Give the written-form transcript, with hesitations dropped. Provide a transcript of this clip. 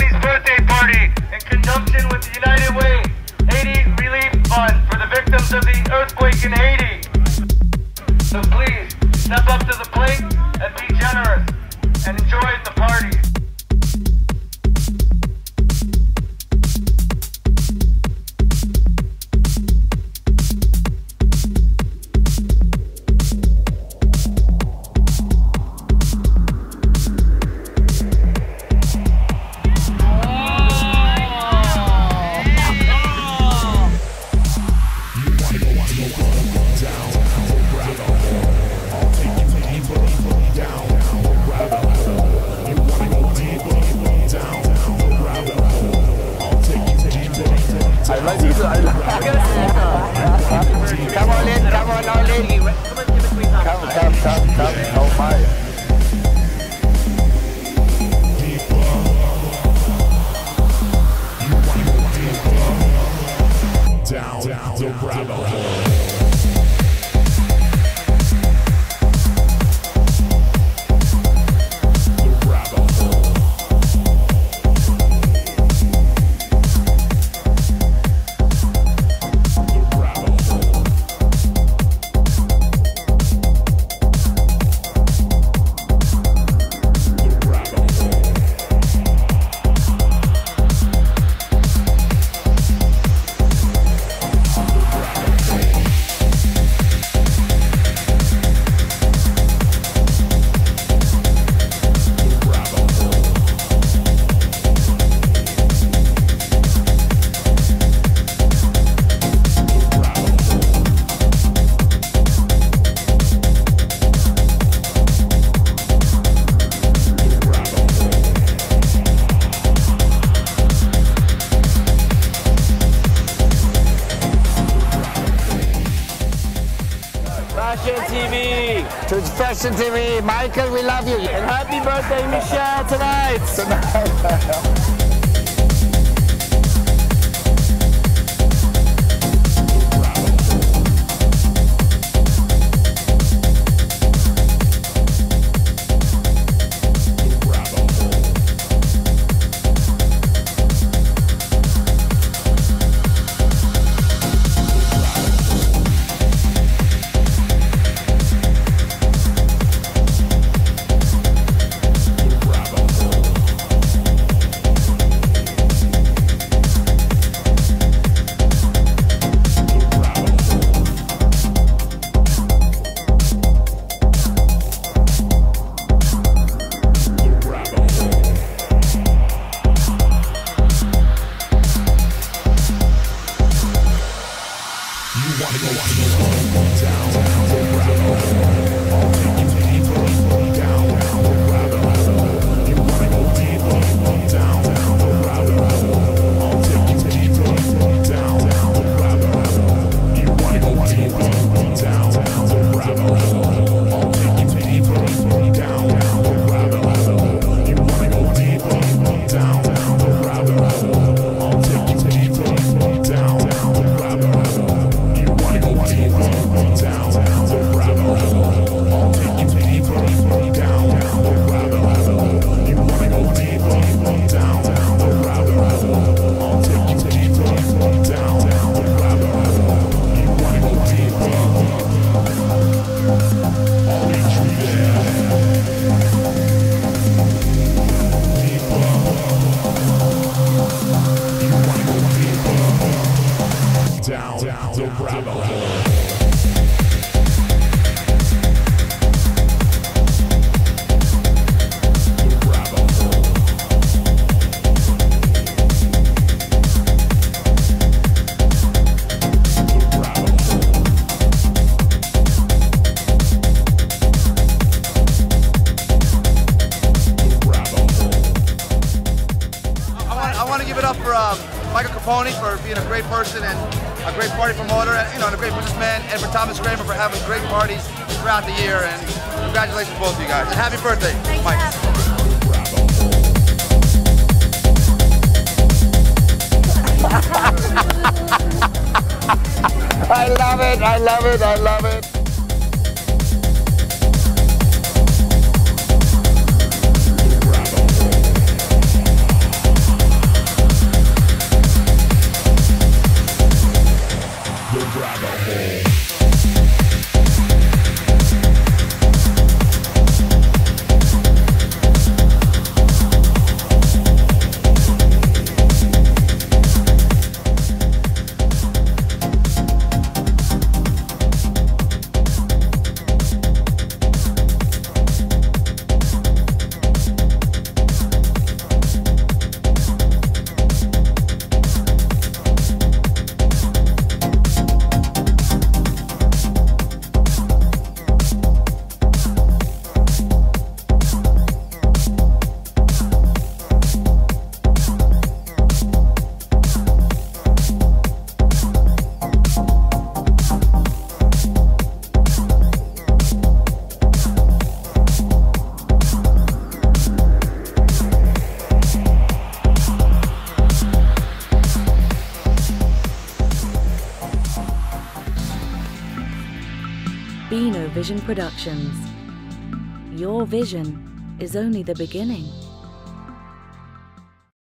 Haiti's birthday party in conjunction with the United Way Haiti Relief Fund for the victims of the earthquake in Haiti. So please, step up to the plate and be generous and enjoy the party. Come on in, come on now, lady. Come. Oh my. Down the rabbit hole. Fashion TV! To Fashion TV, Michael, we love you. And happy birthday, Michelle, tonight! For being a great person and a great party promoter, and a great businessman, and for Thomas Kramer for having great parties throughout the year. And congratulations to both of you guys. And happy birthday, Mike. I love it, I love it, I love it. Beano Vision Productions. Your vision is only the beginning.